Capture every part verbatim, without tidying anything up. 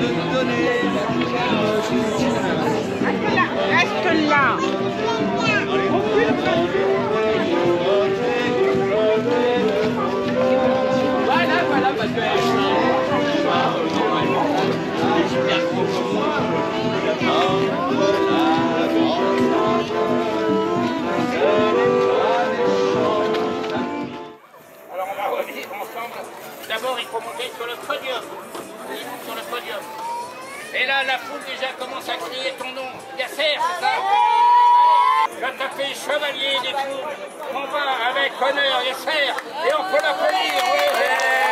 Reste là. Voilà, voilà, parce que alors on va revenir ensemble. D'abord il faut monter sur le podium. Il monte sur le podium. Et là la foule déjà commence à crier ton nom. Yasser, c'est ça? Je t'appelle chevalier des fous. On va avec honneur, Yasser. Et on peut l'applaudir. Ouais.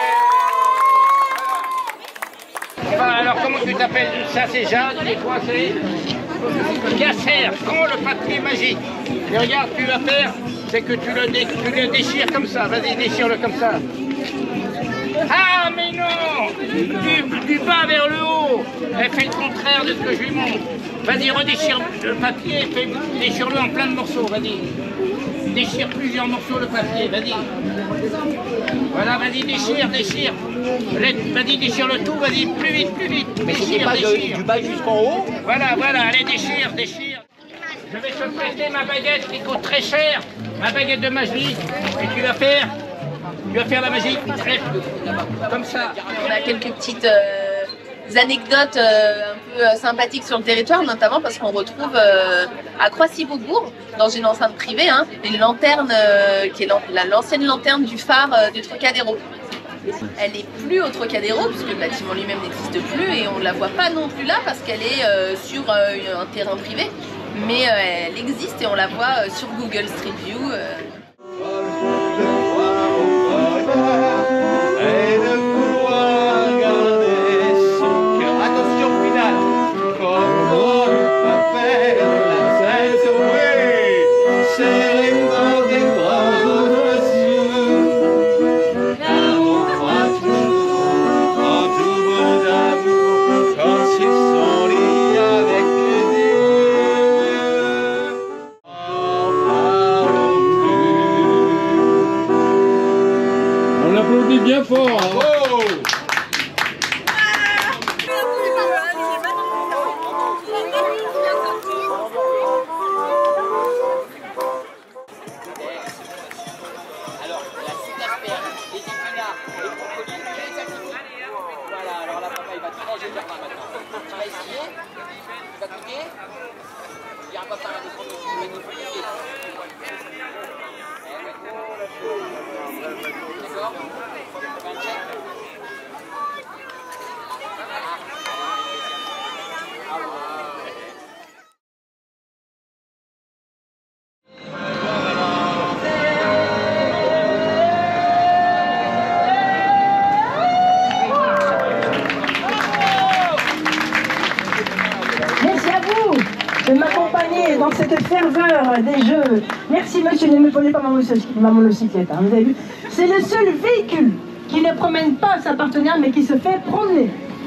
Voilà, alors comment tu t'appelles? Ça c'est Jeanne, et toi c'est Yasser, prends le papier magique. Et regarde, tu vas faire, c'est que tu le, dé, tu le déchires comme ça. Vas-y, déchire-le comme ça. Ah mais non, du, du bas vers le haut. Elle fait le contraire de ce que je lui montre. Vas-y, redéchire le papier, déchire-le en plein de morceaux, vas-y. Déchire plusieurs morceaux le papier, vas-y. Voilà, vas-y, déchire, déchire. Vas-y, déchire le tout, vas-y, plus vite, plus vite. Mais déchire, c'est pas déchire. De, du bas jusqu'en haut. Voilà, voilà, allez, déchire, déchire. Je vais te prêter ma baguette qui coûte très cher, ma baguette de magie. Et tu vas faire, tu vas faire la magie, comme ça. On a quelques petites euh, anecdotes euh, un peu euh, sympathiques sur le territoire, notamment parce qu'on retrouve euh, à Croissy-Beaubourg, dans une enceinte privée, hein, une lanterne euh, qui est l'ancienne lanterne du phare euh, du Trocadéro. Elle n'est plus au Trocadéro puisque le bâtiment lui-même n'existe plus et on ne la voit pas non plus là parce qu'elle est euh, sur euh, un terrain privé, mais euh, elle existe et on la voit euh, sur Google Street View. Euh. Bien fort, hein. Oh. Alors, la soupe d'asperges, les épinards, les brocolis, les abricots. Voilà, alors là, papa, il va te manger le jardin maintenant. Tu vas essayer, tu vas goûter. Il y a un papa à notre qui va nous goûter. D'accord? Merci à vous de m'accompagner dans cette ferveur des jeux. Merci monsieur, ne me prenez pas ma monocyclette, hein, vous avez vu. C'est le seul véhicule qui ne promène pas sa partenaire mais qui se fait promener.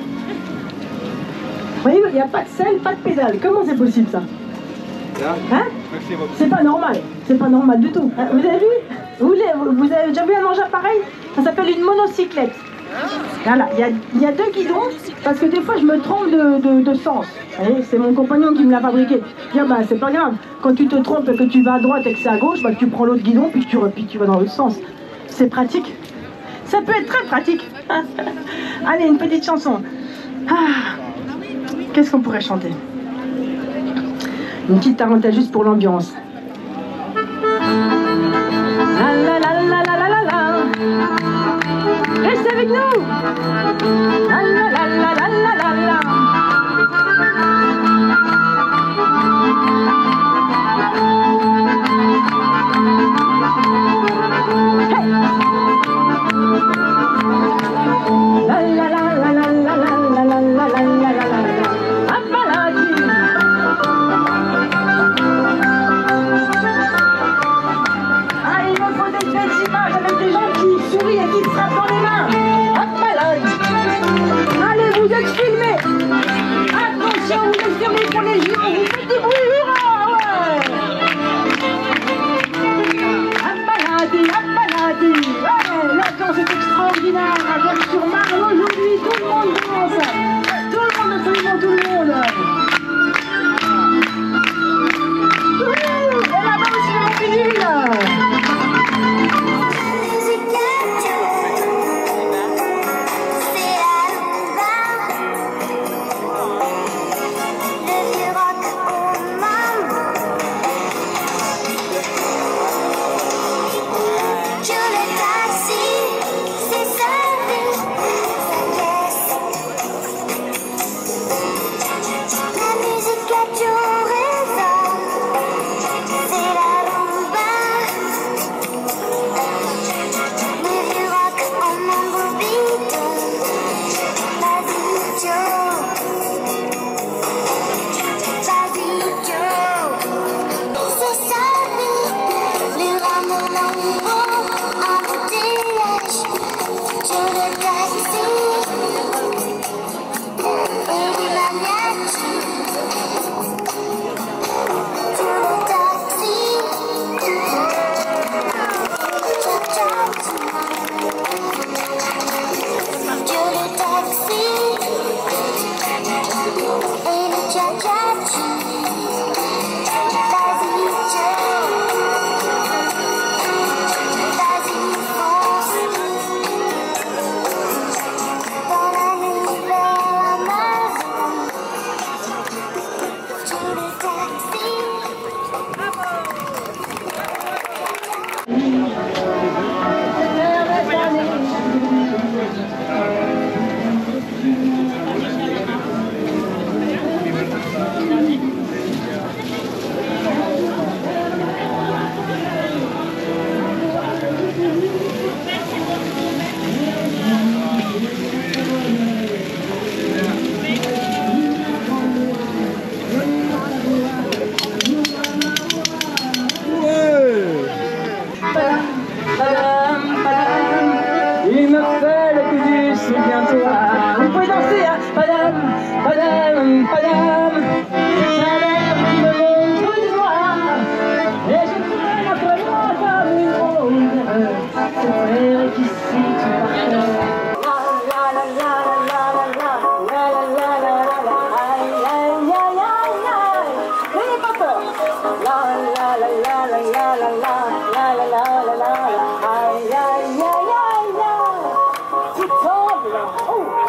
Vous voyez, il n'y a pas de selle, pas de pédale. Comment c'est possible ça? Hein? C'est pas normal, c'est pas normal du tout. Hein, vous avez vu? Vous, vous avez déjà vu un engin pareil? Ça s'appelle une monocyclette. Voilà, il y a, il y a deux guidons, parce que des fois je me trompe de, de, de sens. C'est mon compagnon qui me l'a fabriqué. Dire, bah, c'est pas grave, quand tu te trompes et que tu vas à droite et que c'est à gauche, bah, tu prends l'autre guidon puis tu, puis tu vas dans l'autre sens. C'est pratique. Ça peut être très pratique. Allez, une petite chanson. Ah, qu'est-ce qu'on pourrait chanter? Une petite tarentelle juste pour l'ambiance. La la la la la la la la. Restez avec nous. La la la la la la la la. Hey. La la la la la la la la la la la la la la. Ah, il me faut des belles images avec des gens qui sourient et qui frappent dans les mains. Hop là. Allez, vous êtes filmés. Attention, vous êtes filmés pour les jurons. Vous faites des bruits, hurrah, ouais. Apaladi, apaladi. Ouais, la danse est extraordinaire. Avec sur Marne aujourd'hui, tout le monde danse. Tout le monde Vous pouvez danser, hein? Padam, padam, padam. Chaleur qui me monte tout droit. Et je traîne après moi comme une rose. Ce frère qui s'y tout par cœur. La la la la la la la la la la la la. Aïe aïe aïe aïe aïe. N'ayez pas peur. La la la la la la la la la la la la la. Aïe aïe aïe aïe aïe. Tu tombes là. Oh.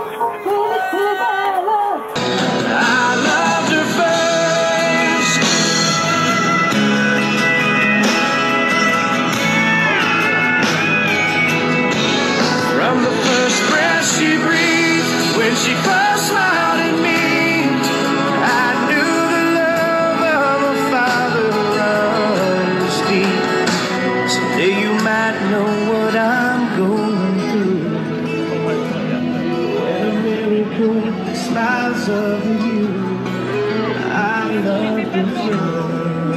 She first smiled at me, I knew the love of a father runs deep. Someday you might know what I'm going through. When a miracle smiles over you, I love the feeling.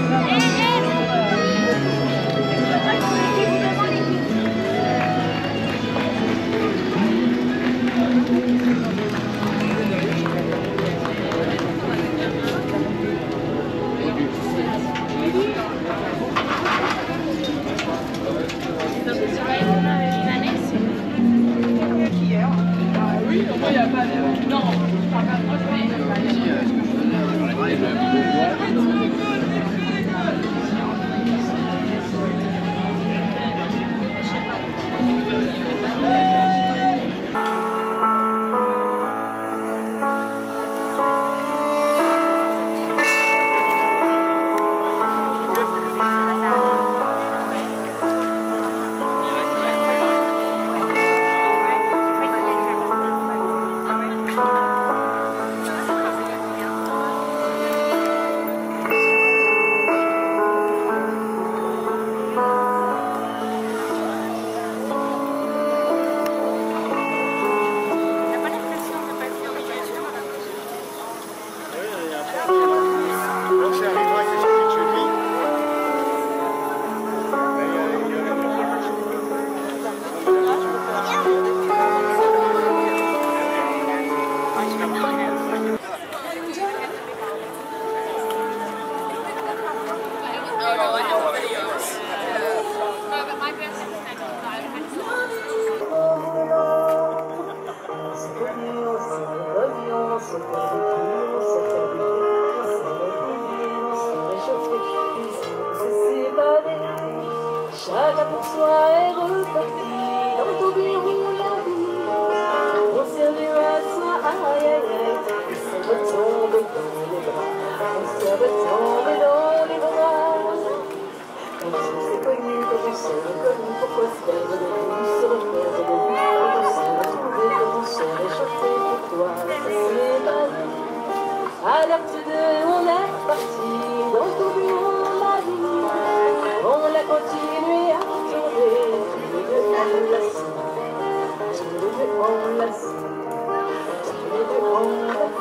Chacun pour soi est reparti dans ton bureau la vie. On s'est vu à soi, aïe aïe aïe. On s'est retombé dans les bras, on s'est retombé dans les bras. Quand on s'est connu, quand on s'est reconnu, pourquoi se perdre de vue, se refaire de vue. Quand on s'est retrouvé, quand on s'est réchauffé pour toi, ça s'est passé. Alerte de, on est reparti dans ton bureau la vie. On l'a continué à tourner, tous les deux enlacés, tous les deux enlacés, tous les deux enlacés.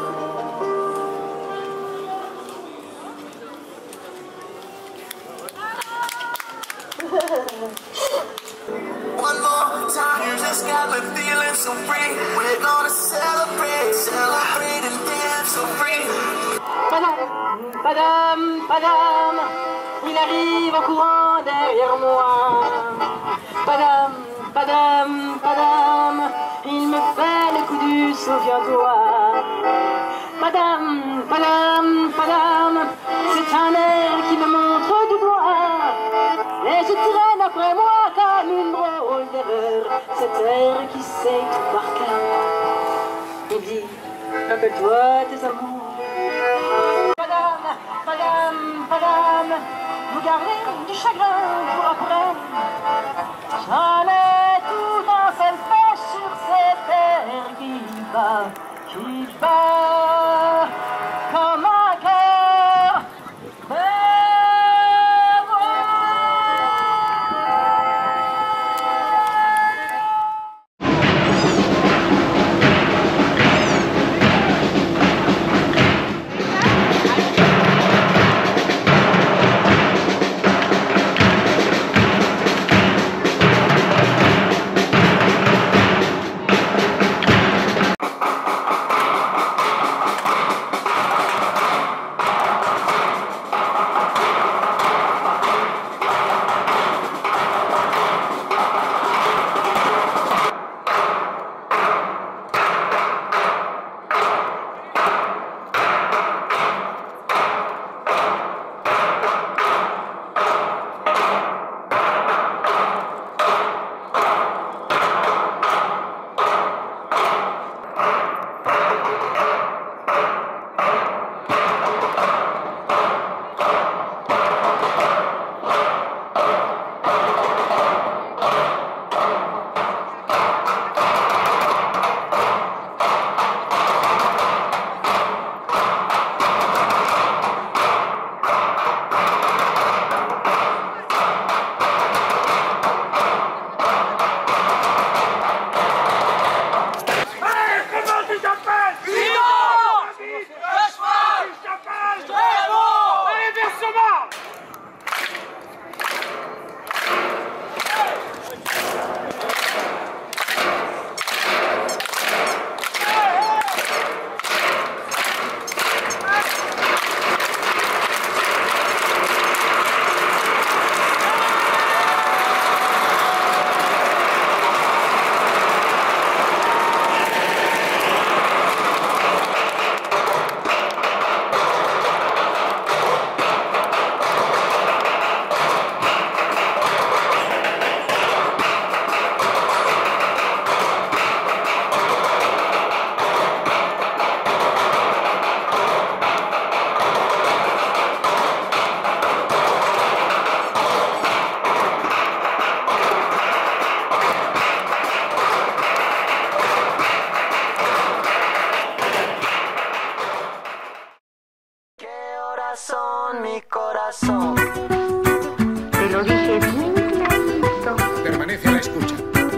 One more time, you just got me feeling so free. We're gonna celebrate, celebrate and dance so free. Padam, padam, padam, il arrive en courant derrière moi. Padam, padam, padam, il me fait le coup du souviens-toi. Madame, madame, madame, c'est un air qui me montre du doigt. Et je traîne après moi comme une drôle d'erreur, cet air qui sait tout par cœur. Oublie, rappelle-toi tes amours. Madame, madame, madame, vous gardez du chagrin pour après. J'en ai tout un seul pêche sur cette air qui bat, qui bat comme un cœur. Corazón, mi corazón. Te lo dije bien clarito. Permanece a la escucha.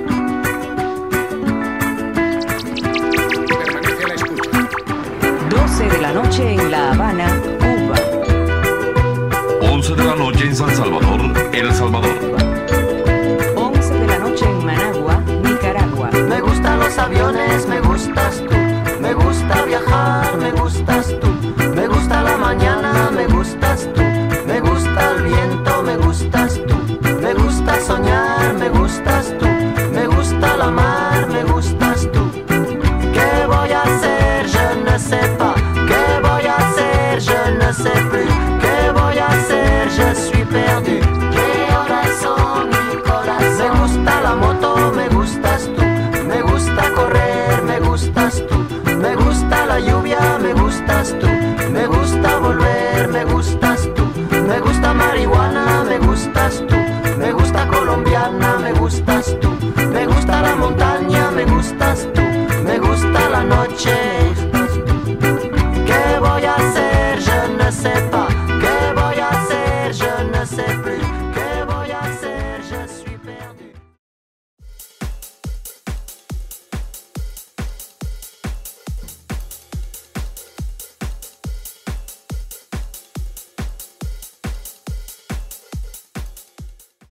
Permanece a la escucha. doce de la noche en La Habana, Cuba. once de la noche en San Salvador, El Salvador. once de la noche en Managua, Nicaragua. Me gustan los aviones, me gustas tú. Me gusta viajar, me gustas tú. Me gusta la mañana, me gustas tú. Me gusta el viento, me gustas tú. Me gusta soñar, me gustas tú. Me gusta la mar, me gustas tú. ¿Qué voy a hacer? Je ne sais pas. ¿Qué voy a hacer? Je ne sais plus. ¿Qué voy a hacer? Je suis perdu. ¿Qué corazón, mi corazón? Me gusta la moto, me gustas tú. Me gusta correr, me gustas tú. Me gusta la lluvia, me gustas tú. Me gusta volver, me gustas tú. Me gusta marihuana, me gustas tú. Me gusta colombiana, me gustas tú. Me gusta la montaña, me gustas tú.